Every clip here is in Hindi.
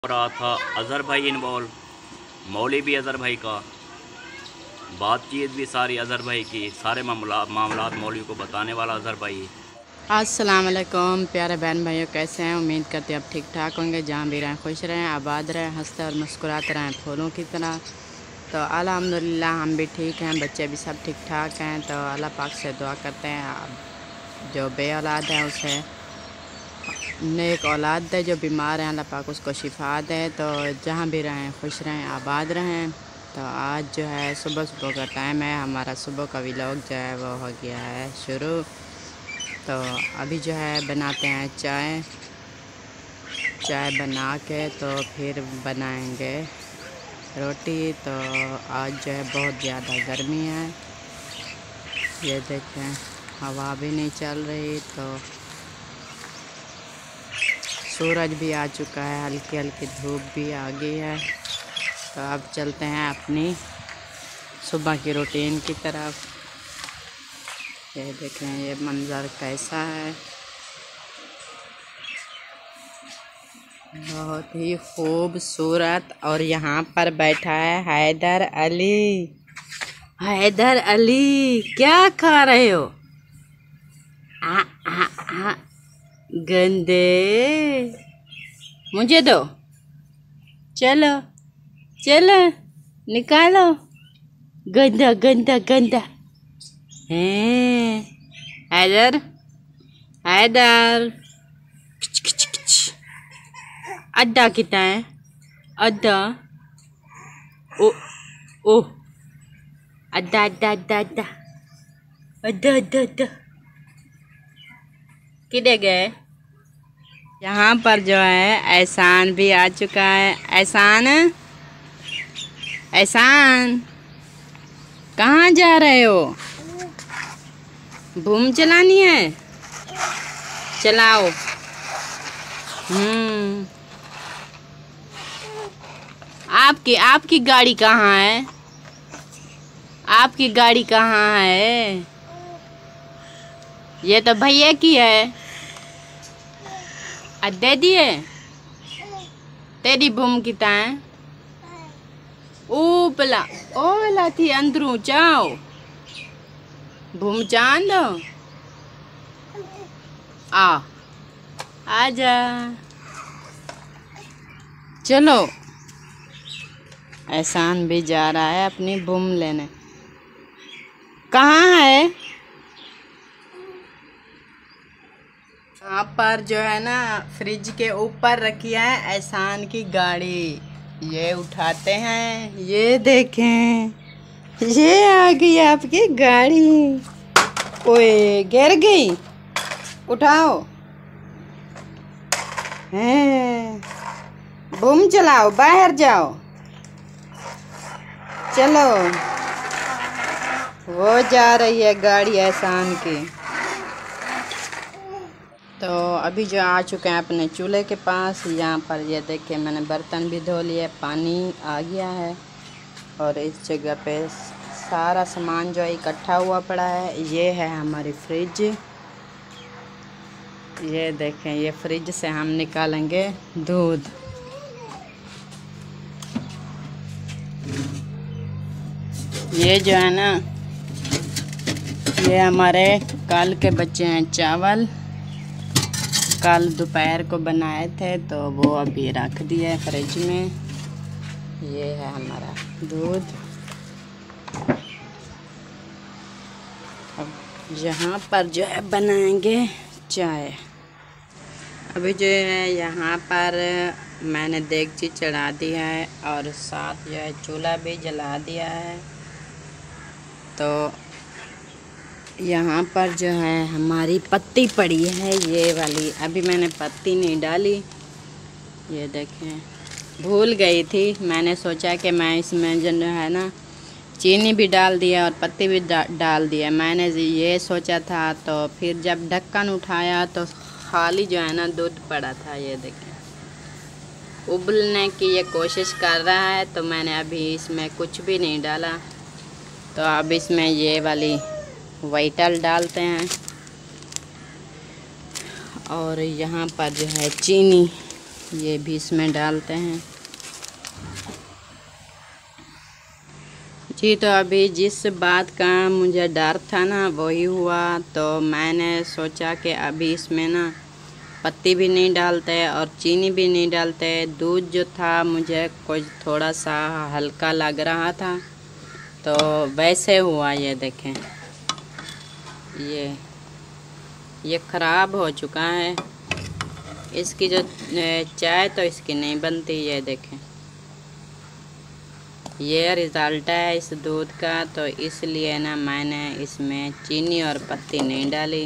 हो रहा था अज़हर भाई इन्वॉल्व, मौली भी अज़हर भाई का, बातचीत भी सारी अज़हर भाई की, सारे मामलात मौली को बताने वाला अज़हर भाई। अस्सलाम वालेकुम प्यारे बहन भाइयों, कैसे हैं? उम्मीद करते हैं अब ठीक ठाक होंगे। जहाँ भी रहें खुश रहें, आबाद रहें, हंसते और मुस्कुराते रहें फूलों की तरह। तो अल्हम्दुलिल्लाह हम भी ठीक हैं, बच्चे भी सब ठीक ठाक हैं। तो अल्लाह पाक से दुआ करते हैं जो बे औलाद है उसे नेक औलाद दे, जो बीमार हैं अल्लाह पाक उसको शिफा दे। तो जहाँ भी रहें खुश रहें, आबाद रहें। तो आज जो है सुबह सुबह का टाइम है, हमारा सुबह का व्लॉग जो है वो हो गया है शुरू। तो अभी जो है बनाते हैं चाय बना के तो फिर बनाएंगे रोटी। तो आज जो है बहुत ज़्यादा गर्मी है, ये देखें हवा भी नहीं चल रही, तो सूरज भी आ चुका है, हल्की हल्की धूप भी आ गई है। तो अब चलते हैं अपनी सुबह की रूटीन की तरफ। ये देखें ये मंज़र कैसा है, बहुत ही खूबसूरत। और यहाँ पर बैठा है हैदर अली। हैदर अली क्या खा रहे हो? आ, आ, आ, गंदे, मुझे दो, चलो चलो निकालो, गंदा गंदा गंदा है। हैदर हैदर अड्डा कितना है? अड्डा ओ ओ अड्डा अड्डा अड्डा अड्डा अड्डा अड्डा अड्डा किधर गए? यहाँ पर जो है एहसान भी आ चुका है। एहसान एहसान कहाँ जा रहे हो? बूम चलानी है, चलाओ। आपकी गाड़ी कहाँ है? आपकी गाड़ी कहाँ है? ये तो भैया की है, दे दिए। तेरी बूम कितना है? ओला थी अंदरू जाओ, बूम चांद दो, आजा चलो। एहसान भी जा रहा है अपनी बूम लेने। कहाँ है? यहाँ पर जो है ना फ्रिज के ऊपर रखी है एहसान की गाड़ी। ये उठाते हैं, ये देखें ये आ गई आपकी गाड़ी। ओए गिर गई, उठाओ। हैं बूम चलाओ, बाहर जाओ, चलो। वो जा रही है गाड़ी एहसान की। तो अभी जो आ चुके हैं अपने चूल्हे के पास। यहाँ पर ये देखिए मैंने बर्तन भी धो लिए, पानी आ गया है। और इस जगह पे सारा सामान जो है इकट्ठा हुआ पड़ा है। ये है हमारी फ्रिज, ये देखें ये फ्रिज से हम निकालेंगे दूध। ये जो है ना ये हमारे कल के बच्चे हैं चावल, कल दोपहर को बनाए थे तो वो अभी रख दिए फ्रिज में। ये है हमारा दूध। अब यहाँ पर जो है बनाएंगे चाय। अभी जो है यहाँ पर मैंने देगची चढ़ा दी है और साथ जो है चूल्हा भी जला दिया है। तो यहाँ पर जो है हमारी पत्ती पड़ी है ये वाली, अभी मैंने पत्ती नहीं डाली। ये देखें भूल गई थी, मैंने सोचा कि मैं इसमें जो है ना चीनी भी डाल दिया और पत्ती भी डाल दिया। मैंने ये सोचा था, तो फिर जब ढक्कन उठाया तो खाली जो है ना दूध पड़ा था। ये देखें उबलने की ये कोशिश कर रहा है, तो मैंने अभी इसमें कुछ भी नहीं डाला। तो अब इसमें ये वाली वाइटल डालते हैं और यहाँ पर जो है चीनी। ये भी इसमें डालते हैं जी। तो अभी जिस बात का मुझे डर था ना वही हुआ। तो मैंने सोचा कि अभी इसमें ना पत्ती भी नहीं डालते और चीनी भी नहीं डालते। दूध जो था मुझे कुछ थोड़ा सा हल्का लग रहा था, तो वैसे हुआ। ये देखें, ये ख़राब हो चुका है। इसकी जो चाय तो इसकी नहीं बनती। ये देखें, ये रिज़ल्ट है इस दूध का। तो इसलिए ना मैंने इसमें चीनी और पत्ती नहीं डाली।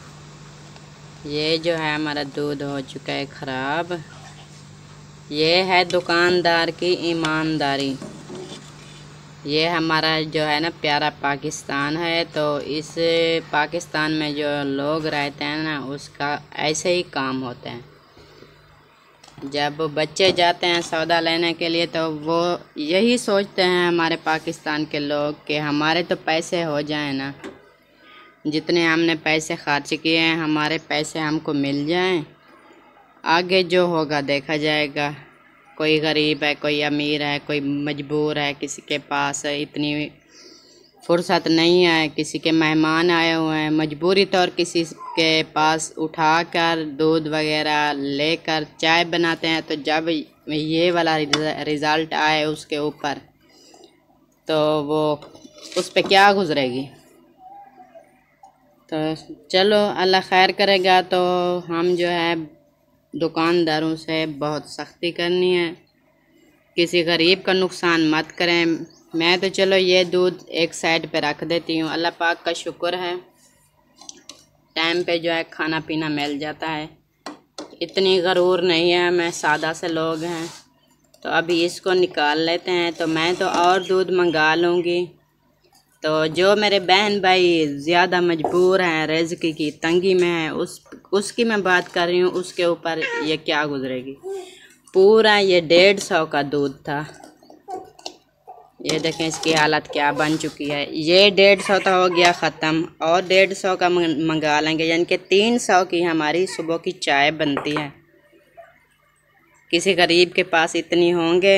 ये जो है हमारा दूध हो चुका है ख़राब। ये है दुकानदार की ईमानदारी। ये हमारा जो है ना प्यारा पाकिस्तान है। तो इस पाकिस्तान में जो लोग रहते हैं ना उसका ऐसे ही काम होते हैं। जब बच्चे जाते हैं सौदा लेने के लिए तो वो यही सोचते हैं हमारे पाकिस्तान के लोग कि हमारे तो पैसे हो जाएं ना, जितने हमने पैसे खर्च किए हैं हमारे पैसे हमको मिल जाएं, आगे जो होगा देखा जाएगा। कोई गरीब है, कोई अमीर है, कोई मजबूर है, किसी के पास इतनी फुर्सत नहीं है, किसी के मेहमान आए हुए हैं, मजबूरी तौर किसी के पास उठाकर दूध वगैरह लेकर चाय बनाते हैं। तो जब ये वाला रिज़ल्ट आए उसके ऊपर तो वो उस पे क्या गुजरेगी। तो चलो अल्लाह खैर करेगा। तो हम जो है दुकानदारों से बहुत सख्ती करनी है, किसी गरीब का नुकसान मत करें। मैं तो चलो ये दूध एक साइड पे रख देती हूँ। अल्लाह पाक का शुक्र है टाइम पे जो है खाना पीना मिल जाता है। इतनी गरूर नहीं है, मैं सादा से लोग हैं। तो अभी इसको निकाल लेते हैं। तो मैं तो और दूध मंगा लूँगी। तो जो मेरे बहन भाई ज़्यादा मजबूर हैं, रिज़्क़ की तंगी में हैं, उसकी मैं बात कर रही हूँ। उसके ऊपर ये क्या गुजरेगी। पूरा ये 150 का दूध था। ये देखें इसकी हालत क्या बन चुकी है। ये 150 तो हो गया ख़त्म, और 150 का मंगा लेंगे, यानी कि 300 की हमारी सुबह की चाय बनती है। किसी गरीब के पास इतनी होंगे।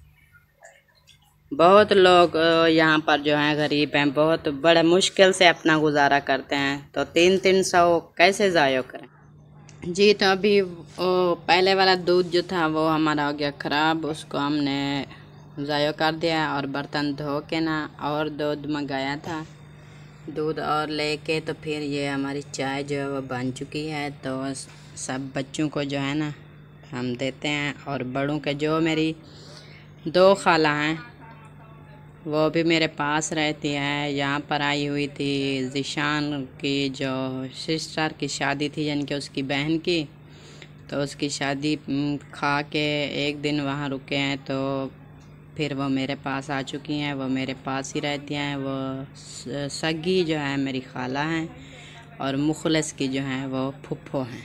बहुत लोग यहाँ पर जो हैं गरीब हैं, बहुत बड़े मुश्किल से अपना गुजारा करते हैं। तो 300 कैसे ज़ाया करें जी। तो अभी वो पहले वाला दूध जो था वो हमारा हो गया ख़राब, उसको हमने ज़ाया कर दिया और बर्तन धो के ना और दूध मंगाया था। दूध और लेके तो फिर ये हमारी चाय जो है वो बन चुकी है। तो सब बच्चों को जो है ना हम देते हैं, और बड़ों के जो मेरी 2 खाला हैं वो भी मेरे पास रहती है। यहाँ पर आई हुई थी ज़िशान की जो सिस्टर की शादी थी, यानी कि उसकी बहन की। तो उसकी शादी खा के एक दिन वहाँ रुके हैं, तो फिर वो मेरे पास आ चुकी हैं। वो मेरे पास ही रहती हैं। वो सगी जो है मेरी खाला हैं, और मुखलिस की जो हैं वो फुफ्फो हैं।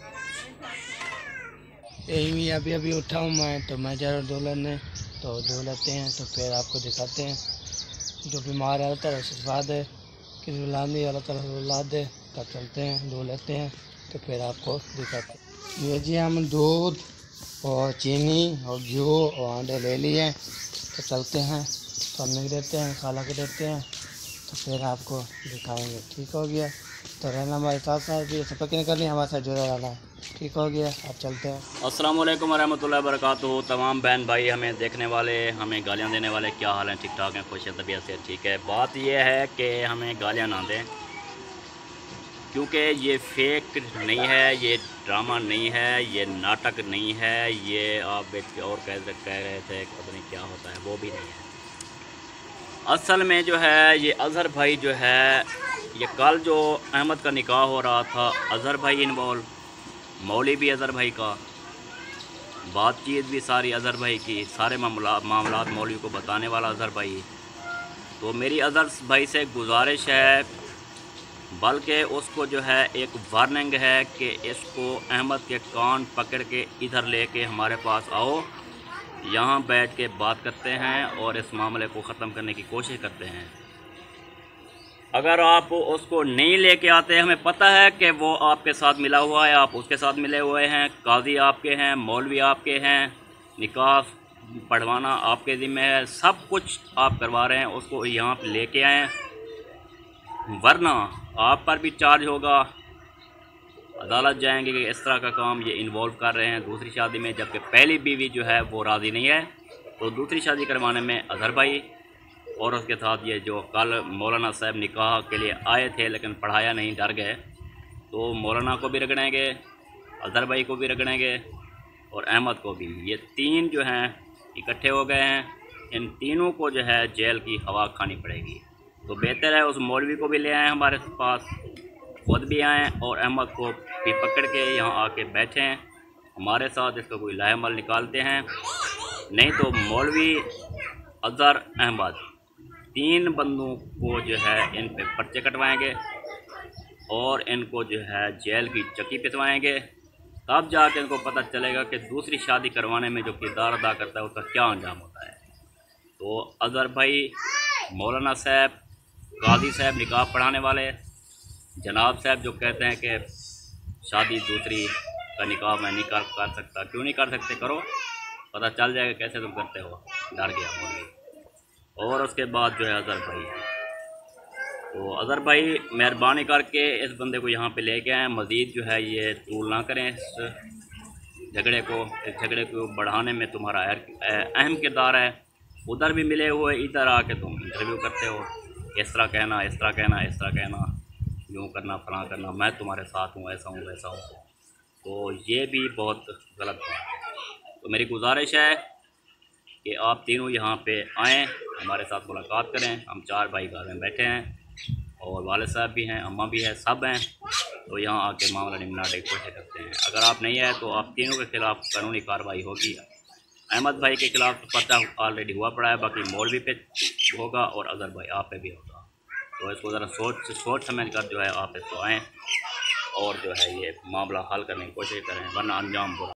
यही अभी अभी उठा हूँ मैं, तो मैं ज़रा धो लेने, तो धो लेते हैं। तो फिर आपको दिखाते हैं। जो बीमार है अल्लाह ताला शिफा दे, किसी औलादी अल्लाह ताला औलाद दे। तब चलते हैं, धो लेते हैं, तो फिर आपको दिखाते हैं। ये जी हम दूध और चीनी और घी और अंडे ले लिए। तो चलते हैं, तो हम देते हैं, खाला के देते हैं, तो फिर आपको दिखाएंगे। ठीक हो गया। तो रहना हमारे साथ साथ भी सफ़र नहीं करनी, हमारे साथ जुड़ा रहना है। ठीक हो गया, अब चलते हैं। अस्सलाम वालेकुम रहमतुल्लाहि व बरकातुहू। तमाम बहन भाई, हमें देखने वाले, हमें गालियाँ देने वाले, क्या हाल हैं? ठीक ठाक हैं, खुश हैं, तबीयत से ठीक है। बात यह है कि हमें गालियाँ ना दें, क्योंकि ये फेक नहीं है, ये ड्रामा नहीं है, ये नाटक नहीं है। ये आप एक और कह रहे थे पता नहीं क्या होता है, वो भी नहीं है। असल में जो है ये अज़हर भाई जो है, ये कल जो अहमद का निकाह हो रहा था, अज़हर भाई इन्वॉल्व, मौलवी अज़हर भाई का, बातचीत भी सारी अज़हर भाई की, सारे मामलात मौलवी को बताने वाला अज़हर भाई। तो मेरी अज़हर भाई से गुजारिश है, बल्कि उसको जो है एक वार्निंग है कि इसको अहमद के कान पकड़ के इधर लेके हमारे पास आओ, यहाँ बैठ के बात करते हैं और इस मामले को ख़त्म करने की कोशिश करते हैं। अगर आप उसको नहीं लेके आते, हमें पता है कि वो आपके साथ मिला हुआ है, आप उसके साथ मिले हुए हैं, काजी आपके हैं, मौलवी आपके हैं, निकाह पढ़वाना आपके ज़िम्मे है, सब कुछ आप करवा रहे हैं, उसको यहाँ पे लेके आएँ, वरना आप पर भी चार्ज होगा, अदालत जाएंगे कि इस तरह का काम ये इन्वॉल्व कर रहे हैं दूसरी शादी में, जबकि पहली बीवी जो है वो राज़ी नहीं है। तो दूसरी शादी करवाने में अजहर भाई और उसके साथ ये जो कल मौलाना साहब निकाह के लिए आए थे लेकिन पढ़ाया नहीं, डर गए, तो मौलाना को भी रगड़ेंगे, अजहर भाई को भी रगड़ेंगे और अहमद को भी। ये तीन जो हैं इकट्ठे हो गए हैं, इन तीनों को जो है जेल की हवा खानी पड़ेगी। तो बेहतर है उस मौलवी को भी ले आएँ हमारे पास, खुद भी आएँ और अहमद को भी पकड़ के यहाँ आके बैठें हमारे साथ, इसका कोई लाहेमल निकालते हैं। नहीं तो मौलवी, अजहर, अहमद, तीन बंदों को जो है इन पे पर्चे कटवाएंगे और इनको जो है जेल की चक्की पिसवाएंगे, तब जाके इनको पता चलेगा कि दूसरी शादी करवाने में जो किरदार अदा करता है उसका क्या अंजाम होता है। तो अजहर भाई, मौलाना साहब, काजी साहब निकाह पढ़ाने वाले, जनाब साहब जो कहते हैं कि शादी दूसरी का निकाह मैं नहीं कर सकता, क्यों नहीं कर सकते, करो, पता चल जाएगा कैसे तुम करते हो, डर गया मौलवी। और उसके बाद जो है अजहर भाई, तो अजहर भाई मेहरबानी करके इस बंदे को यहाँ पे लेके आएँ, मज़ीद जो है ये तूल ना करें इस झगड़े को, इस झगड़े को बढ़ाने में तुम्हारा अहम किरदार है। उधर भी मिले हुए, इधर आके तुम इंटरव्यू करते हो, इस तरह कहना, इस तरह कहना, इस तरह कहना, यूँ करना, फलां करना, मैं तुम्हारे साथ हूँ, ऐसा हूँ, वैसा हूँ। तो ये भी बहुत गलत बात है। तो मेरी गुजारिश है कि आप तीनों यहाँ पे आएँ, हमारे साथ मुलाकात करें। हम चार भाई घर में बैठे हैं और वालिद साहब भी हैं, अम्मा भी है, सब हैं। तो यहाँ आके मामला निपटाने की कोशिश करते हैं। अगर आप नहीं आए तो आप तीनों के खिलाफ़ कानूनी कार्रवाई होगी। अहमद भाई के खिलाफ़ तो पर्चा ऑलरेडी हुआ पड़ा है, बाकी मौलवी पे होगा और अजहर भाई आप पे भी होगा। तो इसको ज़रा सोच समझ कर जो है आप इसको आएँ और जो है ये मामला हल करने की कोशिश करें, वरना अंजाम बुरा।